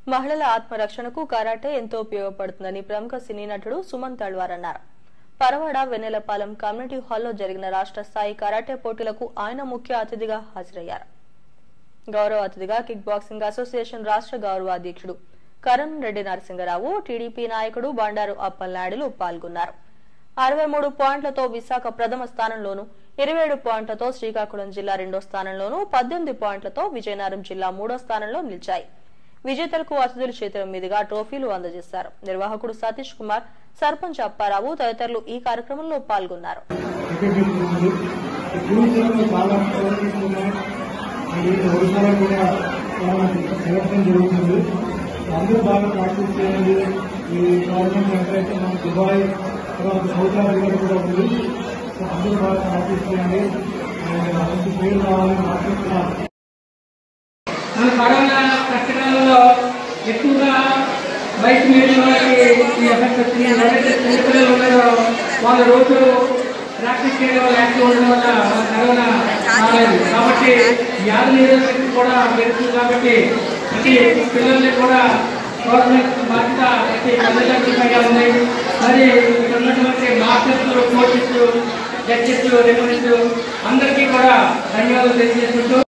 మహిళల ఆత్మరక్షణకు కరాటే ఎంతో ఉపయోగపడుతుందని ప్రముఖ సినీ నటుడు సుమన్ తల్వార్ అన్నారు. పరవాడ వెన్నెలపాలెం కమ్యూనిటీ హాల్లో జరిగిన రాష్ట్ర స్థాయి కరాటే పోటీలకు ఆయన ముఖ్య అతిథిగా హాజరయ్యారు. గౌరవ అతిథిగా కిక్ బాక్సింగ్ అసోసియేషన్ రాష్ట్ర గౌరవ అధ్యక్షుడు కరణ్ రెడ్డి నరసింగరావు, టీడీపీ నాయకుడు బండారు అప్పలనాయుడులు పాల్గొన్నారు. 63 పాయింట్లతో విశాఖ ప్రథమ స్థానంలోనూ, 27 పాయింట్లతో శ్రీకాకుళం జిల్లా రెండో స్థానంలోనూ, 18 పాయింట్లతో విజయనగరం జిల్లా మూడో స్థానంలో నిలిచాయి. విజేతలకు అతిథుల చేతుల మీదుగా ట్రోఫీలు అందజేశారు. నిర్వాహకుడు సతీష్ కుమార్, సర్పంచ్ అప్పారావు తదితరులు ఈ కార్యక్రమంలో పాల్గొన్నారు. అందరూ బాగా ప్రాక్టీస్ చేయండి. ఈ గవర్నమెంట్ ఎంతైతే మన దుబాయ్ తర్వాత సౌత్ ఆఫ్రికా కూడా ఉంది. సో అందరూ బాగా ప్రాక్టీస్ చేయండి. మంచి పేరు రావాలని ఆశిస్తున్నాను. మన కరోనా కష్టకాలంలో ఎక్కువగా బయట మీడియా వాళ్ళకి ఈ ఎఫెక్ట్ వచ్చింది. ఎవరైతే చిన్నపిల్లలు ఉన్నారో వాళ్ళు రోజు ప్రాక్టీస్ చేయడం వల్ల యాక్టివ్ ఉండడం వల్ల కరోనా రాలేదు. కాబట్టి వ్యాధి నిరోధక శక్తి కూడా పెరుగుతుంది. కాబట్టి ప్రతి పిల్లల్ని కూడా గవర్నమెంట్ బాధ్యత ప్రతి తల్లిదండ్రులపైగా ఉంది. మరి ఇక్కడ ఉన్నటువంటి మాస్టర్స్, కోచెస్, జడ్జెస్, రెఫరీస్ అందరికీ కూడా ధన్యవాదాలు తెలియజేసుకుంటూ